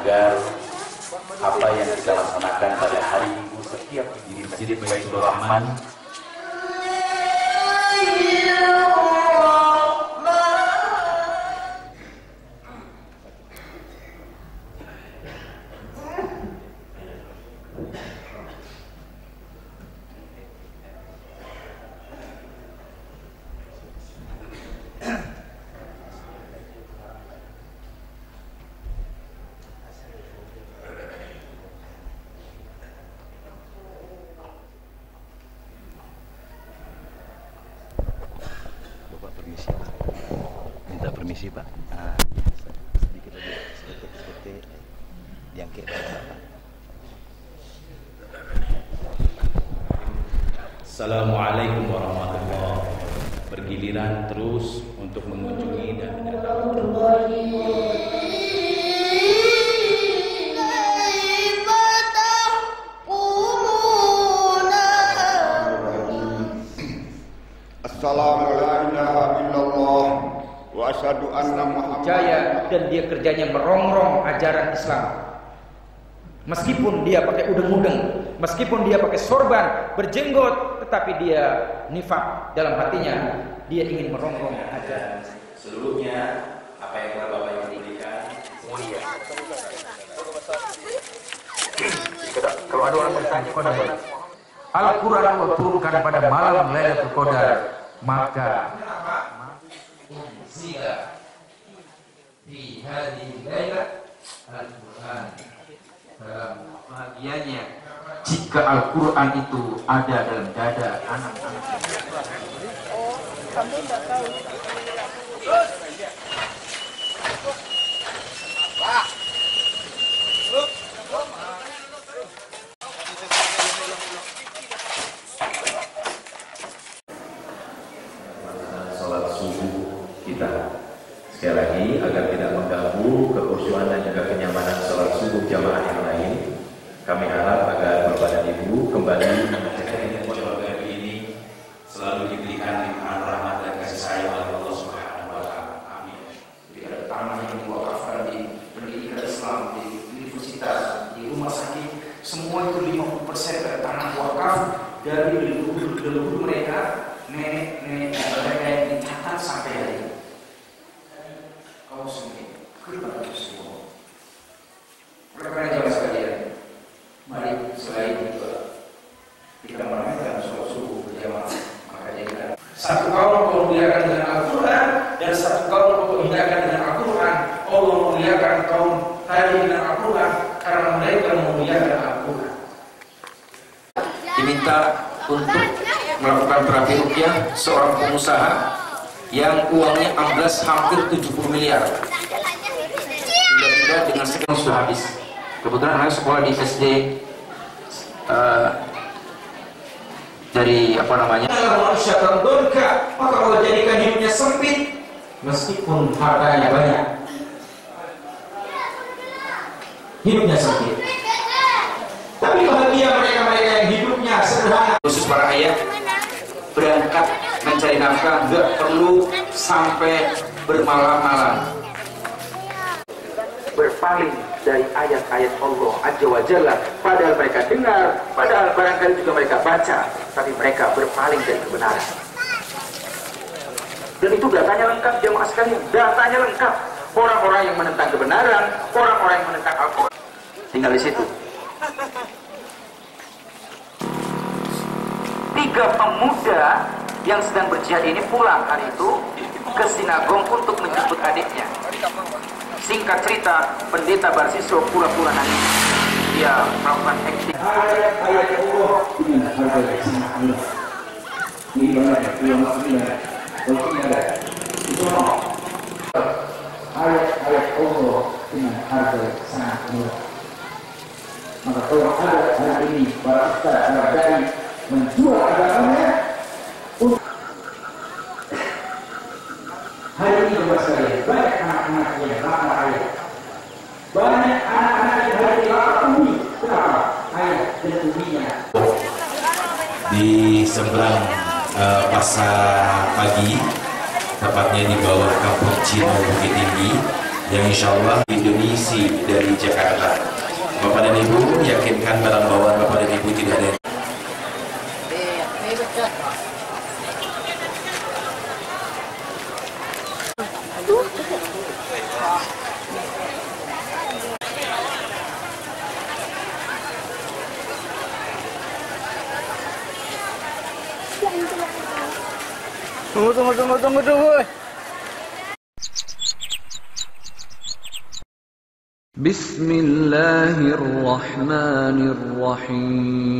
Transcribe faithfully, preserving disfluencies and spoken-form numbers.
agar apa yang kita laksanakan pada hari Minggu setiap di Masjid Baitur Rahman minta permisi Pak, nah, sedikit aja seperti, seperti yang kira Bapak. Assalamualaikum warahmatullahi wabarakatuh. Bergiliran terus untuk mengunjungi dan mendatangi Asyhadu anna Muhammad jaya, dan dia kerjanya merongrong ajaran Islam. Meskipun dia pakai udeng-udeng, meskipun dia pakai sorban, berjenggot, tetapi dia nifak dalam hatinya, dia ingin merongrong ajaran. Seluruhnya apa yang telah Bapak Ibu berikan mulia. Kalau ada orang bertanya kepada Al-Quran Allah turunkan pada malam Lailatul Qadar, maka sila di hari Lailatul Al-Quran, dalam bahagiannya jika Al-Quran itu ada dalam dada anak-anak. Oh, kamu tidak tahu. Salat subuh kita sekali lagi agar tidak mengganggu kekhusyuan dan juga kenyamanan salat subuh jamaah yang lain. Kami harap agar Bapak dan Ibu kembali menjaga keluarga ini selalu diberikan limpahan rahmat dan kasih sayang oleh Allah Subhanahu wa taala. Amin. Jadi ada tanah yang diwakafkan di pendidikan Islam, di universitas, di rumah sakit, semua itu lima puluh persen dari tanah wakaf dari leluhur mereka, nenek-nenek mereka yang dicatat sampai hari ini. Kau sendiri, kepada itu semua. Rekan-rekan jamaah sekalian, mari selain itu kita merayakan sholat subuh berjamaah, maka jadikan satu kaum kau muliakan dengan Al-Quran, dan satu kaum kau muliakan dengan Al-Quran. Allah memuliakan kaum tadi dengan Al-Quran karena mereka memuliakan Al-Quran. Diminta untuk melakukan terapi ruqyah seorang pengusaha yang uangnya amblas hampir tujuh puluh miliar. Tidak-tidak dengan sekian sudah habis. Kebetulan saya sekolah di S D uh, dari apa namanya? Kalau manusia terdorka, maka Allah jadikan hidupnya sempit meskipun hartanya banyak. Hidupnya sempit. Tapi bahagia mereka-mereka yang hidupnya sederhana. Khusus para ayah berangkat mencari nafkah nggak perlu sampai bermalam-malam. Berpaling dari ayat-ayat Allah Azza wa Jalla, padahal mereka dengar, padahal barangkali juga mereka baca, tapi mereka berpaling dari kebenaran. Dan itu datanya lengkap jemaah sekalian, datanya lengkap. Orang-orang yang menentang kebenaran, orang-orang yang menentang Al-Quran, tinggal di situ. Tiga pemuda yang sedang berjihad ini pulang hari itu ke sinagog untuk menjemput adiknya. Singkat cerita, pendeta Barsisro pura-pura nangis. Dia melakukan acting. Ayat-ayat Allah dengan harga yang sangat murah. Ini banyak ulama-ulama kalau ini ada. Itu ayat-ayat Allah dengan harga yang sangat murah. Maka kalau ada hari ini para ustaz, para dai menjual agamanya, hari ini jemaah sekalian, banyak anak-anak yang lapar ayat, banyak anak-anak yang hari ini lapar umi. Kenapa? Ayat dan uminya. Di seberang uh, pasar pagi, tepatnya di bawah Kampung Cino Bukit Tinggi, yang insya Allah Indonesia dari Jakarta. Bapak dan Ibu, yakinkan barang bawaan Bapak dan Ibu tidak ada. Tunggu, tunggu, tunggu, tunggu, tunggu. Bismillahirrahmanirrahim.